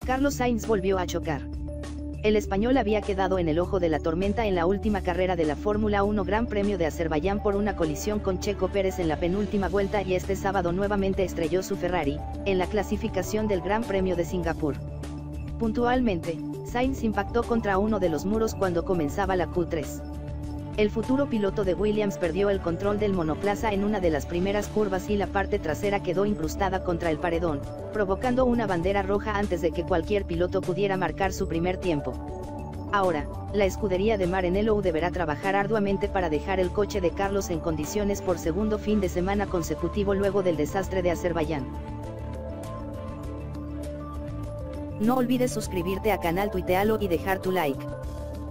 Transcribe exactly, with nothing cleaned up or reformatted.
Carlos Sainz volvió a chocar. El español había quedado en el ojo de la tormenta en la última carrera de la Fórmula uno Gran Premio de Azerbaiyán por una colisión con Checo Pérez en la penúltima vuelta y este sábado nuevamente estrelló su Ferrari, en la clasificación del Gran Premio de Singapur. Puntualmente, Sainz impactó contra uno de los muros cuando comenzaba la Q tres. El futuro piloto de Williams perdió el control del monoplaza en una de las primeras curvas y la parte trasera quedó incrustada contra el paredón, provocando una bandera roja antes de que cualquier piloto pudiera marcar su primer tiempo. Ahora, la escudería de Maranello deberá trabajar arduamente para dejar el coche de Carlos en condiciones por segundo fin de semana consecutivo luego del desastre de Azerbaiyán. No olvides suscribirte a canal, tuitealo y dejar tu like.